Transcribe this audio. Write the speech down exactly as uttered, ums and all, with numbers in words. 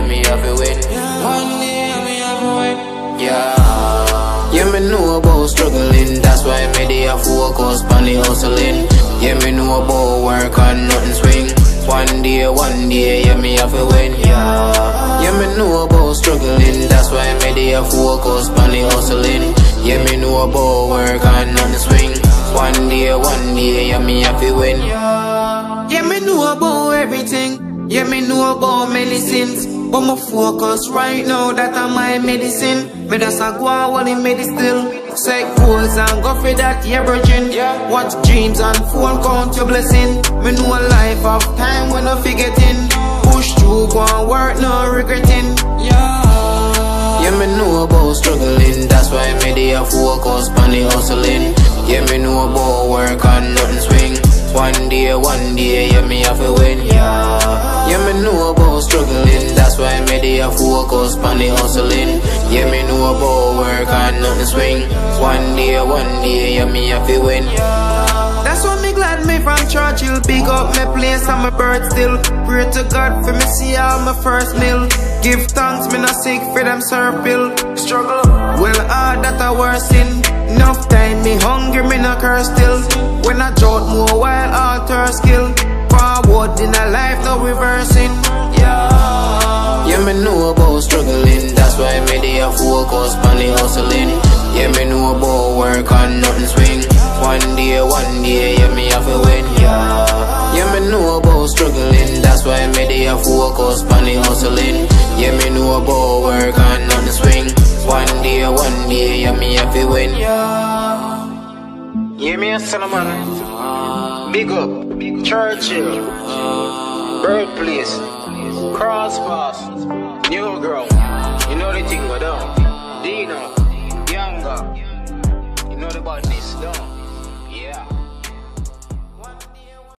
yeah, me have to win. One day me have to win. Yeah, yeah, me know about struggling. That's why me dey a focus on the hustling. Yeah, me know about work and nothing swing. One day, one day, yeah, me have to win. Yeah, yeah, me know about struggling. That's why me dey a focus on the hustling. Yeah, me know about work and nothing swing. One day, one day, yeah, me have to win. Yeah, me know about everything. Yeah, me know about medicines. But my focus right now, that are my medicine. Me just a go and hold in medicine. Set goals and go for that, yeah, virgin. Yeah. Watch dreams and phone count your blessing. Me know a life of time when I forgetting. Push through, go and work, no regretting. Yeah. Yeah, me know about struggling. That's why me dey a focus on the hustling. Yeah, me know about work and nothing swing. One day, one day, yeah, me have to win. Yeah, yeah, me know about struggling. That's why me dey a focus on the hustling. Yeah, me know about work and nothing swing. One day, one day, yeah, me have to win. That's why me glad me from Churchill. Big up my place and my bird still. Pray to God for me see all my first meal. Give thanks, me not sick for them circle. Struggle, well hard that I worsen. Enough time me hungry, me not curse still. When I drought more while alter skill. Forward in a life, no reversing. Yeah, yeah, me know about struggling. That's why me dey a focus on the hustling. Yeah, me know about work and nothing swing. One day, one day, yeah, me have to win. Yeah, yeah, me know about struggling. That's why me dey a focus on the hustling. Yeah, me know about work and nothing swing. One day, one day, yeah, me have to win. yeah. Yeah, me a Solomon. Big up, Churchill, Birthplace, Crosspass, New Ground. You know the thing go down. Dino, Younger. You know the badness down.